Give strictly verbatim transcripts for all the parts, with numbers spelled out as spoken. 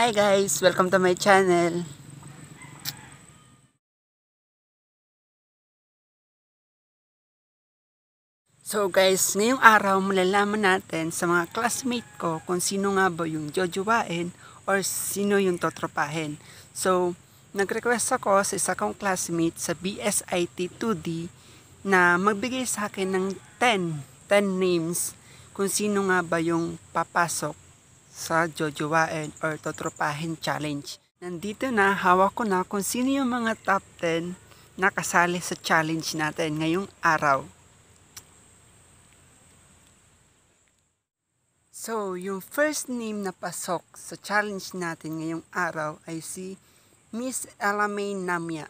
Hi guys! Welcome to my channel. So guys, ngayong araw malalaman natin sa mga classmate ko kung sino nga ba yung jojowain or sino yung totropahin. So, nag-request ako sa isa kong classmate sa B S I T two D na magbigay sa akin ng ten names kung sino nga ba yung papasok sa jojowain or totropahin challenge. Nandito na, hawak ko na kung sino yung mga top ten na kasali sa challenge natin ngayong araw. So, yung first name na pasok sa challenge natin ngayong araw ay si Miss Ella May Namya.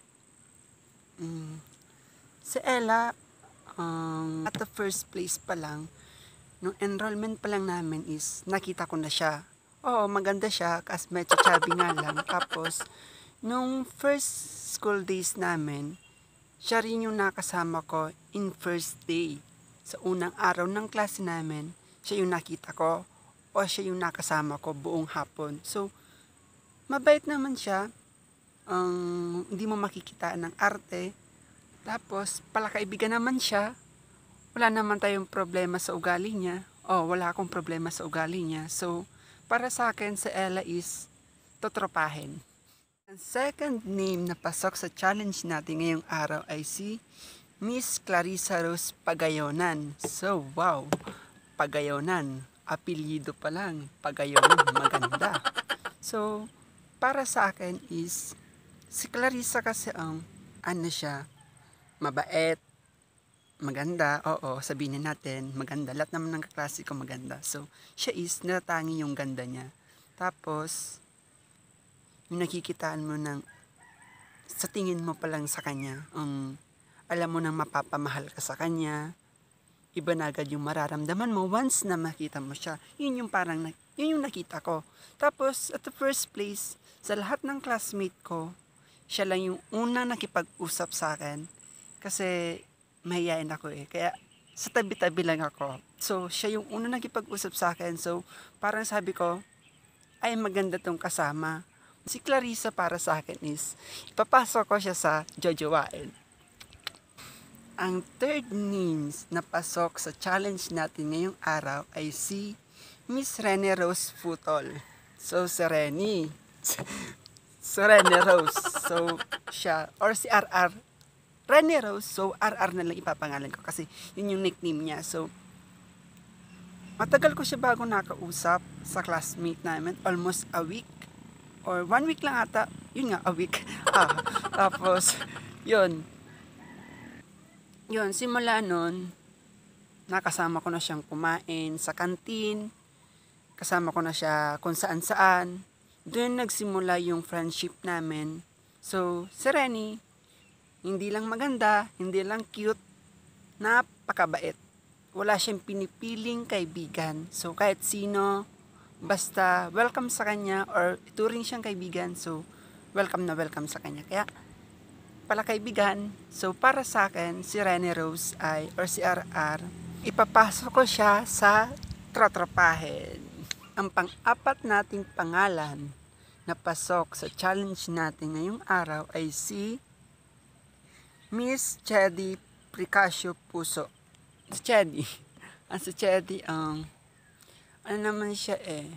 Mm. Si Ella, um, at the first place pa lang, nung enrollment pa lang namin is nakita ko na siya. Oo, maganda siya kasi medyo chubby nga lang. Tapos, nung first school days namin, siya rin yung nakasama ko in first day. Sa unang araw ng klase namin, siya yung nakita ko o siya yung nakasama ko buong hapon. So, mabait naman siya. Um, hindi mo makikita ng arte. Tapos, palakaibigan naman siya. Wala naman tayong problema sa ugali niya. Oh, wala akong problema sa ugali niya. So, para sa akin, si Ella is totropahin. Ang second name na pasok sa challenge natin ngayong araw ay si Miss Clarissa Rose Pagayonan. So, wow! Pagayonan. Apelyido pa lang. Pagayonan. Maganda. So, para sa akin is, si Clarissa kasi ang, ano siya, mabait, maganda, oo, sabihin natin, maganda. Lahat naman ng kaklase ko maganda. So, siya is, natatangi yung ganda niya. Tapos, yung nakikitaan mo ng, sa tingin mo pa lang sa kanya, um, alam mo nang mapapamahal ka sa kanya, iba na agad yung mararamdaman mo once na makita mo siya. Yun yung parang, yun yung nakita ko. Tapos, at the first place, sa lahat ng classmate ko, siya lang yung unang nakipag-usap sa akin. Kasi, mahihain ako eh. Kaya, sa tabi-tabi lang ako. So, siya yung unang nakipag-usap sa akin. So, parang sabi ko, ay maganda tong kasama. Si Clarissa para sa akin is, ipapasok ko siya sa jojowain. Ang third names na pasok sa challenge natin ngayong araw ay si Miss Rene Rose Futol. So, si Rene. si Rene Rose. So, siya. Or si R R. Rene Rose. So, R R na lang ipapangalan ko kasi yun yung nickname niya. So, matagal ko siya bago nakausap sa classmate namin. Almost a week. Or one week lang ata. Yun nga, a week. ah, tapos, yun. Yun, simula nun, nakasama ko na siyang kumain sa kantin, kasama ko na siya kung saan saan. Doon nagsimula yung friendship namin. So, si Renny, hindi lang maganda, hindi lang cute, napakabait. Wala siyang pinipiling kaibigan. So, kahit sino, basta welcome sa kanya or ituring siyang kaibigan, so welcome na welcome sa kanya. Kaya, pala kaibigan. So, para sa akin, si Rene Rose ay, or si R R, ipapasok ko siya sa trotropahin. Ang pang-apat nating pangalan na pasok sa challenge natin ngayong araw ay si Miss Chedi Pricasio Puso. Si Chedi. Ang si Chedi, ang, um, ano naman siya eh,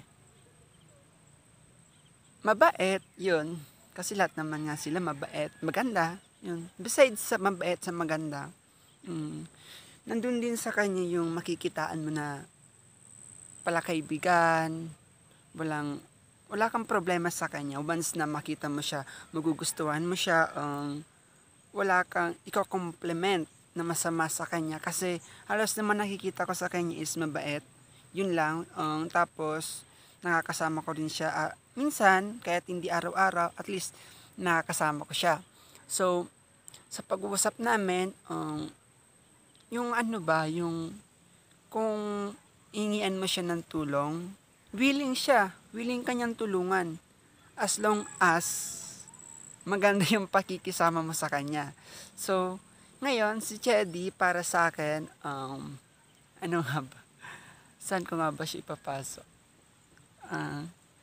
mabait, yun. Kasi lahat naman nga sila mabait, maganda. Yun. Besides sa mabait sa maganda, mm, nandun din sa kanya yung makikitaan mo na pala kaibigan, walang, wala kang problema sa kanya. Once na makita mo siya, magugustuhan mo siya, um, wala kang iko-compliment na masama sa kanya. Kasi halos naman nakikita ko sa kanya is mabait. Yun lang. Um, tapos, nakakasama ko rin siya. Uh, minsan, kahit hindi araw-araw, at least nakakasama ko siya. So, sa pag-uusap namin, um, yung ano ba, yung kung ingian mo siya ng tulong, willing siya, willing kanyang tulungan. As long as maganda yung pakikisama mo sa kanya. So, ngayon, si Chedi para sa akin, um, ano nga ba? Saan ko nga ba siya ipapasok? Uh,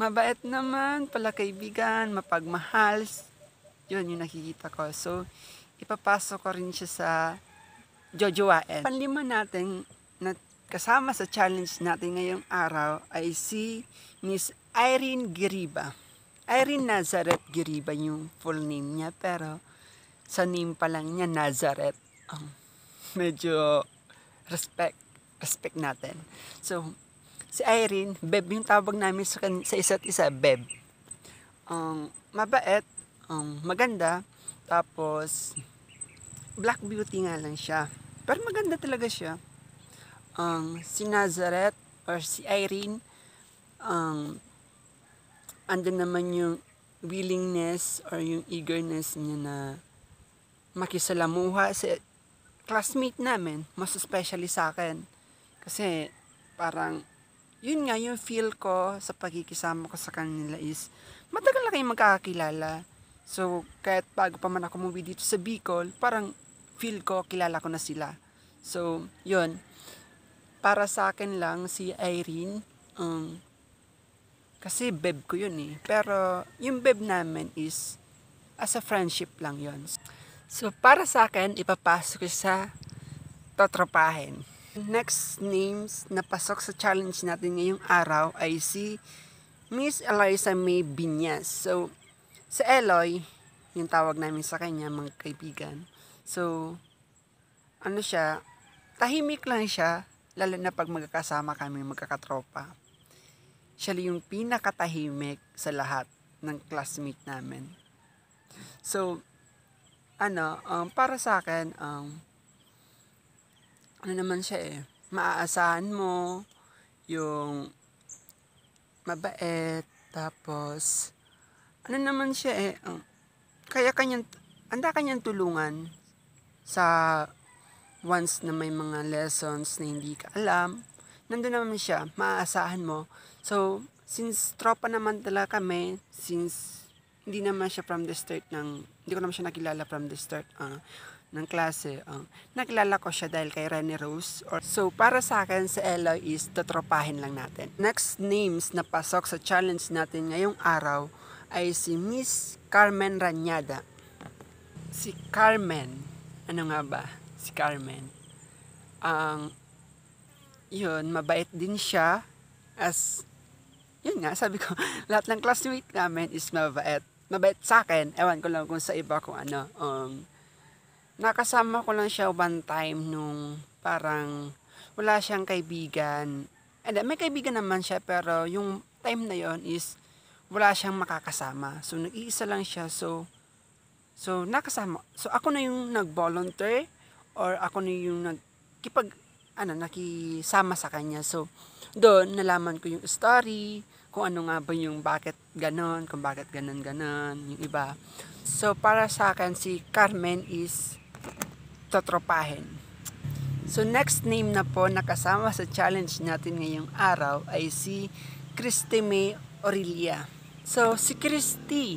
Mabait naman pala kaibigan, mapagmahal. Yun yung nakikita ko. So, ipapasok ko rin siya sa jojowain. Panlima natin na kasama sa challenge natin ngayong araw ay si Miss Irene Giriba. Irene Nazareth Giriba yung full name niya, pero sa name pa lang niya Nazareth. Um, medyo respect, respect natin. So, si Irene, Beb yung tawag namin sa, sa isa't isa, Beb. Um, mabait, um, maganda, tapos black beauty nga lang siya. Pero maganda talaga siya. Um, si Nazareth or si Irene, um, andun naman yung willingness or yung eagerness niya na makisalamuha sa classmate namin, most especially sa akin. Kasi parang, yun nga yung feel ko sa pagkikisama ko sa kanila is, matagal na kayong magkakakilala. So, kahit bago pa man ako umuwi dito sa Bicol, parang feel ko, kilala ko na sila. So, yun. Para sa akin lang, si Irene, um, kasi beb ko yun eh. Pero, yung beb namin is, as a friendship lang yun. So, para sa akin, ipapasok ko sa totropahin. Next names na pasok sa challenge natin ngayong araw ay si Miss Eliza May Binyas. So, si Eloy, yung tawag namin sa kanya, mga kaibigan. So, ano siya, tahimik lang siya, lalo na pag magkakasama kami, magkakatropa. Siya yung pinakatahimik sa lahat ng classmate namin. So, ano, um, para sa akin, um, ano naman siya eh, maaasahan mo, yung mabait, tapos, ano naman siya eh, um, kaya kanyang, anda kanyang tulungan sa once na may mga lessons na hindi ka alam, nandun naman siya, maaasahan mo. So, since tropa naman talaga kami, since hindi naman siya from the start ng, hindi ko naman siya nakilala from the start uh, ng klase, uh, nakilala ko siya dahil kay Rene Rose. Or, so, para sa akin, sa Eloy is totropahin lang natin. Next names na pasok sa challenge natin ngayong araw ay si Miss Carmen Ranyada. Si Carmen, ano nga ba? Si Carmen. Ang, um, yun, mabait din siya. As, yun nga, sabi ko, lahat ng classmate namin is mabait. Mabait sa akin. Ewan ko lang kung sa iba kung ano. Um, nakasama ko lang siya one time nung parang wala siyang kaibigan. And may kaibigan naman siya, pero yung time na yon is wala siyang makakasama. So, nag-iisa lang siya. So, so nakasama. So, ako na yung nag-volunteer or ako na yung nagkipag, ano, nakisama sa kanya. So, doon, nalaman ko yung story, kung ano nga ba yung bakit ganon, kung bakit ganon ganon, yung iba. So, para sa akin, si Carmen is totropahin. So, next name na po nakasama sa challenge natin ngayong araw ay si Christy May Aurelia. So, si Christy,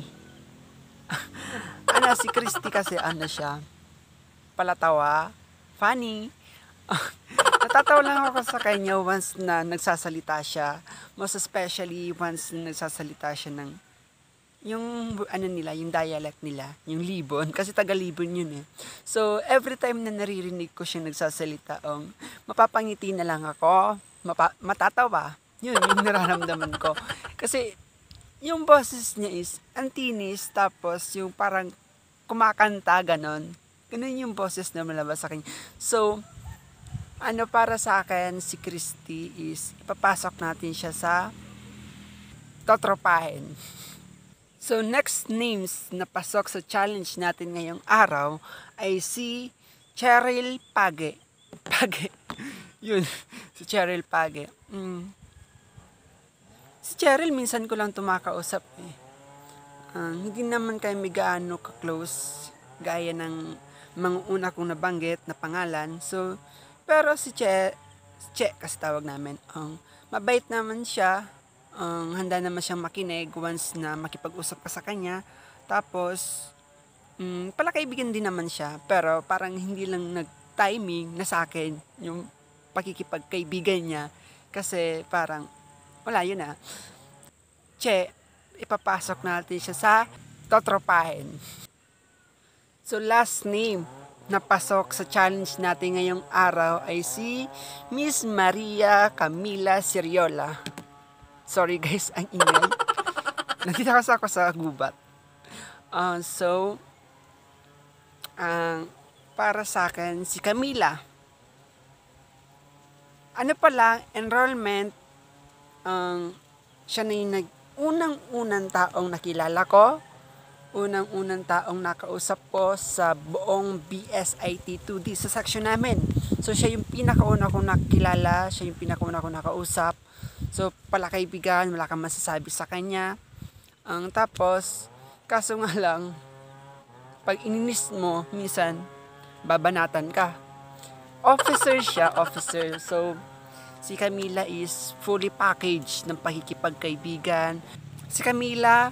ano, si Christy kasi ano siya, palatawa, funny. Natatawa lang ako sa kanya once na nagsasalita siya. Most especially once na nagsasalita siya ng yung ano nila, yung dialect nila, yung Libon, kasi taga Libon yun eh. So, every time na naririnig ko siya nagsasalita, um, mapapangiti na lang ako, mapa- matatawa. Yun, yung nararamdaman ko. Kasi, yung boses niya is antinis, tapos yung parang kumakanta, ganon. Ganun yung boses na malabas sa kanya. So, ano para sa akin, si Christy is, ipapasok natin siya sa totropahin. So, next names na pasok sa challenge natin ngayong araw ay si Cheryl Page. Page. Yun, si Cheryl Page. Mm. Si Cheryl, minsan ko lang tumakausap eh. Uh, hindi naman kayo may gaano ka-close gaya ng mga una kong nabanggit na pangalan. So, pero si Che, Che kasi tawag namin, um, mabait naman siya. Um, handa naman siyang makinig once na makipag-usap ka sa kanya. Tapos, um, palakaibigan din naman siya. Pero parang hindi lang nag-timing na sa akin yung pakikipagkaibigan niya. Kasi parang, wala yun ah. Che, ipapasok natin siya sa totropahin. So last name na pasok sa challenge natin ngayong araw ay si Miss Maria Camila Siriola. Sorry guys, ang ingay. Nandito kasi ako sa gubat. Uh, so, ang uh, para sa akin, si Camila. Ano pala, enrollment, ang uh, siya na yung nag, unang-unang taong nakilala ko, unang-unang taong nakausap ko sa buong B S I T two D sa section namin. So, siya yung pinakauna kong nakilala, siya yung pinakauna kong nakausap. So, pala kaibigan, wala kang masasabi sa kanya. Ang um, tapos, kaso nga lang, pag ininis mo, minsan, babanatan ka. Officer siya, officer. So, si Camila is fully packaged ng pakikipagkaibigan. Si Camila,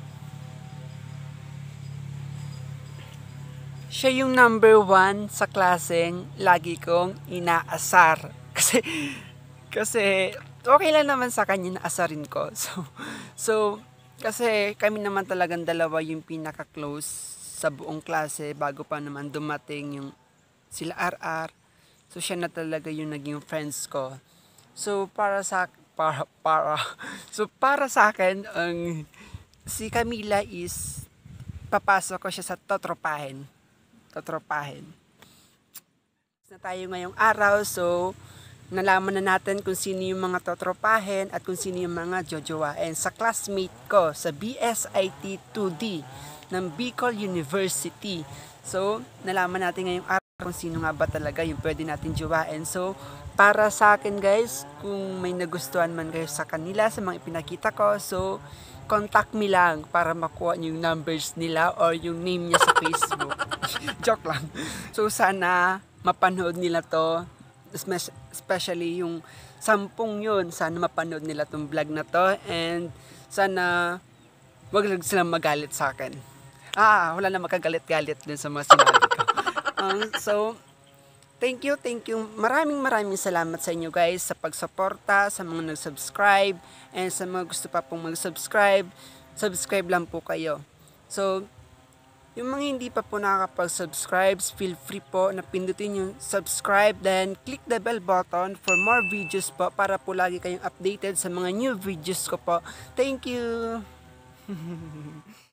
siya yung number one sa klaseng lagi kong inaasar. Kasi, kasi, okay lang naman sa kanya na asarin ko. So, so, kasi kami naman talagang dalawa yung pinaka-close sa buong klase bago pa naman dumating yung sila R R. So, siya na talaga yung naging friends ko. So, para sa para para so para sa akin ang si Camila is papasok ko siya sa totropahin. Totropahin. Na tayo ngayong araw, so nalaman na natin kung sino yung mga totropahin at kung sino yung mga jojowain sa classmate ko sa B S I T two D ng Bicol University. So, nalaman natin ngayong araw kung sino nga ba talaga yung pwede natin jowain. So, para sa akin guys, kung may nagustuhan man kayo sa kanila, sa mga ipinakita ko, so, contact me lang para makuha yung numbers nila or yung name niya sa Facebook. Joke lang. So, sana mapanood nila to, especially yung sampung yun, sana mapanood nila tong vlog na to, and sana wag lang silang magalit sa akin. Ah, wala na makagalit-galit din sa mga sinabi ko. Um, so, thank you, thank you. Maraming maraming salamat sa inyo guys sa pagsuporta, sa mga nag-subscribe, and sa mga gusto pa pong mag-subscribe, subscribe lang po kayo. So, yung mga hindi pa po nakakapag-subscribe, feel free po na pindutin yung subscribe, then click the bell button for more videos po para po lagi kayong updated sa mga new videos ko po. Thank you!